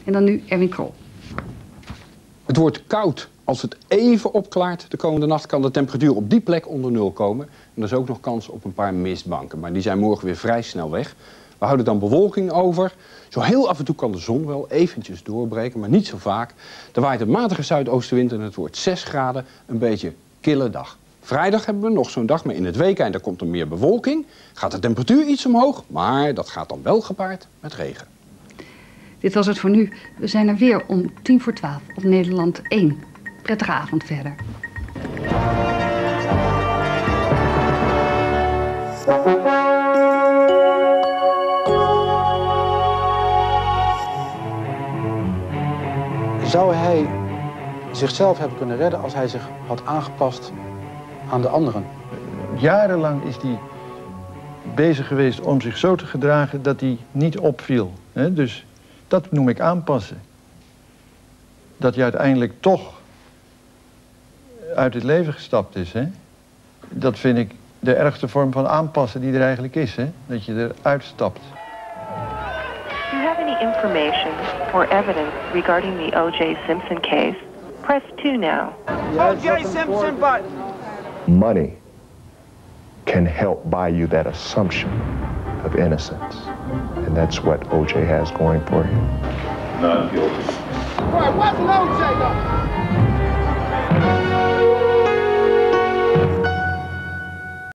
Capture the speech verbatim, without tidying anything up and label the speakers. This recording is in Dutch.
Speaker 1: En dan nu Erwin Krol.
Speaker 2: Het wordt koud. Als het even opklaart de komende nacht kan de temperatuur op die plek onder nul komen. En er is ook nog kans op een paar mistbanken. Maar die zijn morgen weer vrij snel weg. We houden dan bewolking over. Zo heel af en toe kan de zon wel eventjes doorbreken, maar niet zo vaak. Er waait een matige zuidoostenwind en het wordt zes graden. Een beetje kille dag. Vrijdag hebben we nog zo'n dag, maar in het weekend daar komt er meer bewolking. Gaat de temperatuur iets omhoog, maar dat gaat dan wel gepaard met regen.
Speaker 1: Dit was het voor nu. We zijn er weer om tien voor twaalf op Nederland één. Prettige avond verder.
Speaker 3: Zou hij zichzelf hebben kunnen redden als hij zich had aangepast aan de anderen?
Speaker 4: Jarenlang is hij bezig geweest om zich zo te gedragen dat hij niet opviel. Dus dat noem ik aanpassen. Dat hij uiteindelijk toch uit het leven gestapt is. Hè? Dat vind ik de ergste vorm van aanpassen die er eigenlijk is. Hè? Dat je eruit stapt.
Speaker 5: Do you have any information or evidence regarding the O J Simpson case? Press two now.
Speaker 6: O J Simpson button.
Speaker 7: Money can help buy you that assumption of innocence. And that's what O J has going for him.
Speaker 6: Not guilty. Right, what's an O J though?